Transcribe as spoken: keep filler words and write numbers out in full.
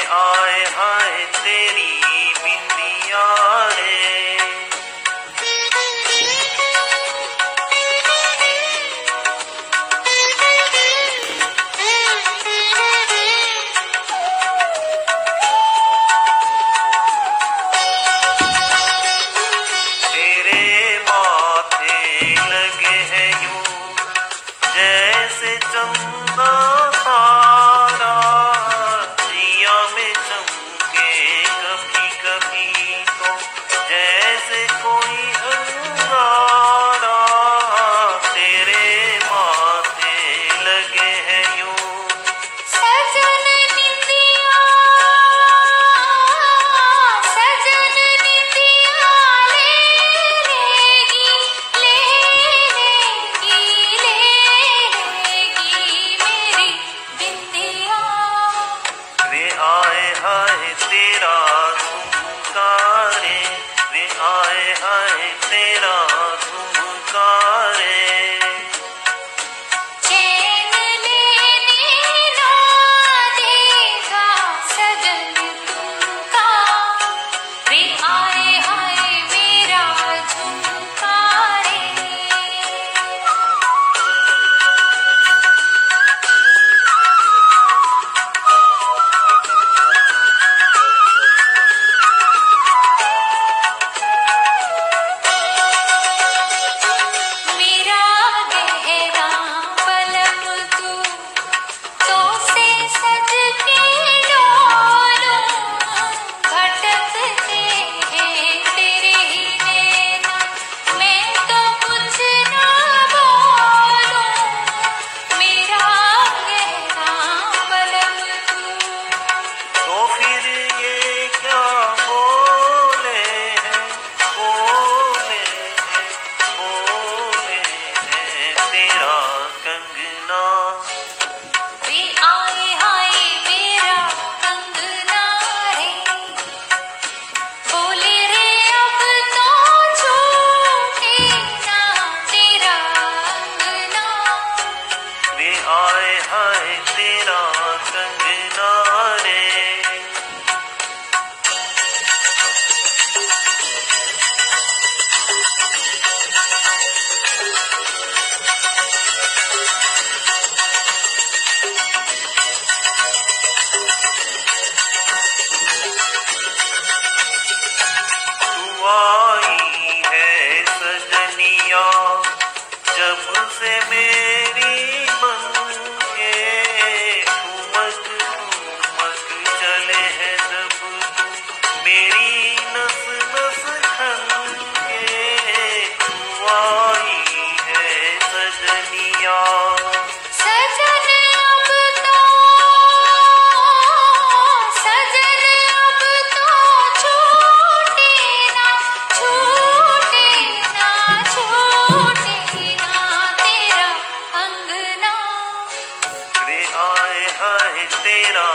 आए हाय तेरी बिंदिया रे। तेरे माथे लगे हैं यूं जैसे चंदा तारा, जिया में चमके कभी कभी तो जैसे कोई अंगारा। तेरे माथे लगे हैं यूं सजन निंदिया, सजन निंदिया ले लेगी, ले लेगी, ले लेगी मेरी बिंदिया। वे आए हाय तेरा झुमका रे, वे आए हाय तेरा झुमका रे। चैन लेने ना देगा सजन तुमका, वे आए हाय मेरा झुमका रे। मेरा गहरा पलक तू, तो से सज के डोलूं, भटकते हैं तेरे ही नैना, मैं तो कुछ ना बोलूं। मेरा गहरा पलक तू, तो फिर ये क्या बोले हैं, बोले हैं, बोले हैं तेरा कंगना। वे आए हाय मेरा कंगना रे, बोले रे अब तो छूटे ना तेरा अंगना। वे आए हाय तेरा कंगना रे। तू आई है सजनिया जब से मेरी बनके, ठुमक ठुमक चले हैं जब तू मेरी नस नस खनके। तू आई है सजनिया सजन अब तो, सजन अब तो छूटे ना, छूटे ना, छूटे ना तेरा अंगना। वे आए हाय तेरा